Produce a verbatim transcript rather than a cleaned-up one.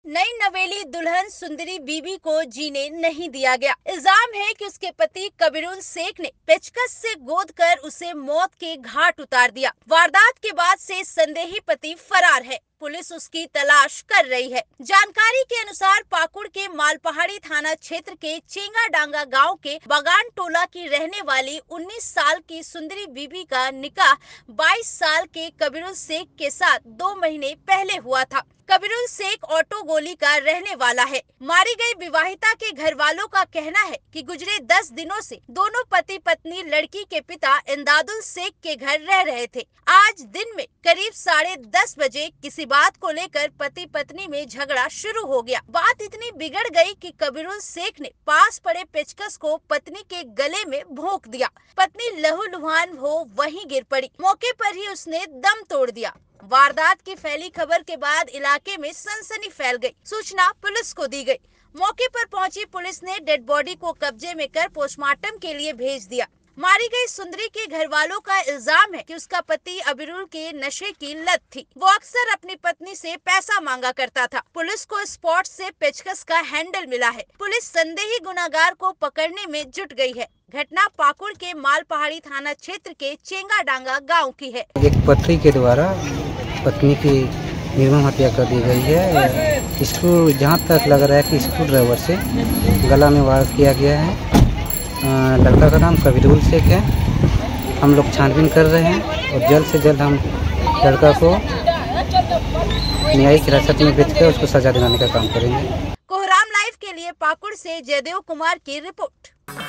नई नवेली दुल्हन सुंदरी बीबी को जीने नहीं दिया गया। इल्जाम है कि उसके पति कबीरुल शेख ने पेचकस से गोद कर उसे मौत के घाट उतार दिया। वारदात के बाद से संदेही पति फरार है। पुलिस उसकी तलाश कर रही है। जानकारी के अनुसार पाकुड़ के मालपहाड़ी थाना क्षेत्र के चेंगा डांगा गांव के बगान टोला की रहने वाली उन्नीस साल की सुंदरी बीबी का निकाह बाईस साल के कबीरुल शेख के साथ दो महीने पहले हुआ था। कबीरुल शेख ऑटो गोली का रहने वाला है। मारी गई विवाहिता के घर वालों का कहना है कि गुजरे दस दिनों से दोनों पति पत्नी लड़की के पिता इमदादुल शेख के घर रह रहे थे। आज दिन में करीब साढ़े दस बजे किसी बात को लेकर पति पत्नी में झगड़ा शुरू हो गया। बात इतनी बिगड़ गई कि कबीरुल शेख ने पास पड़े पेचकस को पत्नी के गले में भोंक दिया। पत्नी लहूलुहान हो वहीं गिर पड़ी। मौके पर ही उसने दम तोड़ दिया। वारदात की फैली खबर के बाद इलाके में सनसनी फैल गई। सूचना पुलिस को दी गई। मौके पर पहुंची पुलिस ने डेड बॉडी को कब्जे में कर पोस्टमार्टम के लिए भेज दिया। मारी गई सुंदरी के घर वालों का इल्जाम है कि उसका पति अबीरुल के नशे की लत थी। वो अक्सर अपनी पत्नी से पैसा मांगा करता था। पुलिस को स्पॉट से पेचकस का हैंडल मिला है। पुलिस संदेही गुनाहगार को पकड़ने में जुट गई है। घटना पाकुड़ के मालपहाड़ी थाना क्षेत्र के चेंगा डांगा गाँव की है। एक पति के द्वारा पत्नी की निर्मम हत्या कर दी गई है। इसको जहाँ तक लग रहा है कि स्क्रू ड्राइवर से गला में वार किया गया है। आ, लड़का का नाम कबीरुल शेख है। हम लोग छानबीन कर रहे हैं और जल्द से जल्द हम लड़का को न्यायिक हिरासत में भेज कर उसको सजा दिलाने का काम करेंगे। कोहराम लाइव के लिए पाकुड़ से जयदेव कुमार की रिपोर्ट।